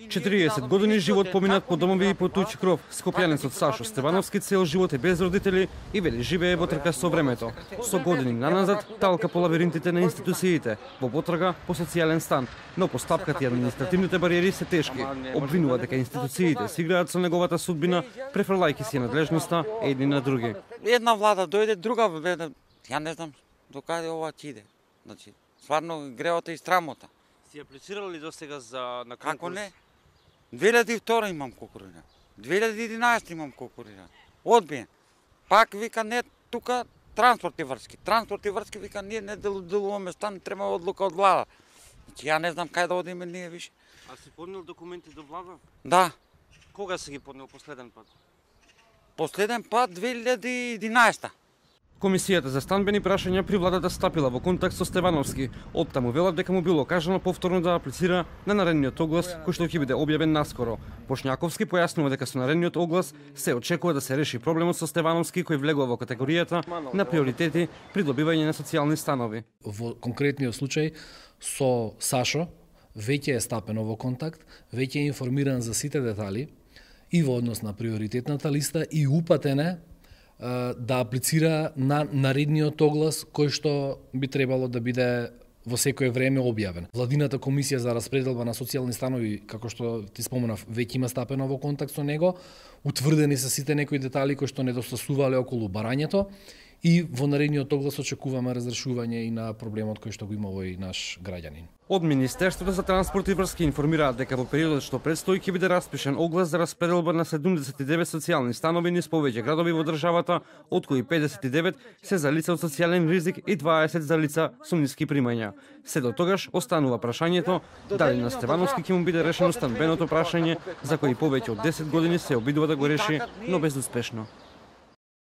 40 години живот поминат по домови и по туѓ кров. Скопјанецот Сашо Стевановски цел живот е без родители и вели живее во трка со времето. Со години наназад талка по лавиринтите на институциите во потрага по социјален стан, но постапката и административните бариери се тешки. Обвинува дека институциите си играат со неговата судбина, префрлајќи си надлежноста едни на други. Една влада дојде, друга ја не знам докаде ова ќе иде. Значи, стварно гревата и срамота. Си аплицирали до сега за на Како не? 2002 имам конкуриран. 2011 имам конкуриран. Одбиен. Пак вика не тука транспорти врски. Транспорти врски вика ние не делуваме стан, треба одлука од влада. Значи ја не знам кај да одиме ние више. А си поднел документи до влада? Да. Кога си ги поднел последен пат? Последен пат 2011. Комисијата за станбени прашања при владата стапила во контакт со Стевановски. Оттаму велат дека му било кажано повторно да аплицира на наредниот оглас кој што ќе биде објавен наскоро. Бошњаковски појаснува дека со наредниот оглас се очекува да се реши проблемот со Стевановски кој влегува во категоријата на приоритети при добивање на социјални станови. Во конкретниот случај со Сашо веќе е стапено во контакт, веќе е информиран за сите детали и во однос на приоритетната листа и упатен е да аплицира на наредниот оглас кој што би требало да биде во секое време објавен. Владината комисија за распределба на социјални станови, како што ти споменав, веќе има стапено во контакт со него, утврдени се сите некои детали кои што недостасувале околу барањето и во наредниот оглас очекуваме разрешување и на проблемот кој што го има овој наш граѓанин. Од Министерството за транспорт и врски информираат дека во периодот што предстои ќе биде распишен оглас за распределба на 79 социјални станови низ повеќе градови во државата, од кои 59 се за лица од социјален ризик и 20 за лица со ниски примања. Се до тогаш останува прашањето дали на Стевановски ќе му биде решено станбеното прашање за кој повеќе од 10 години се обидува да го реши, но безуспешно.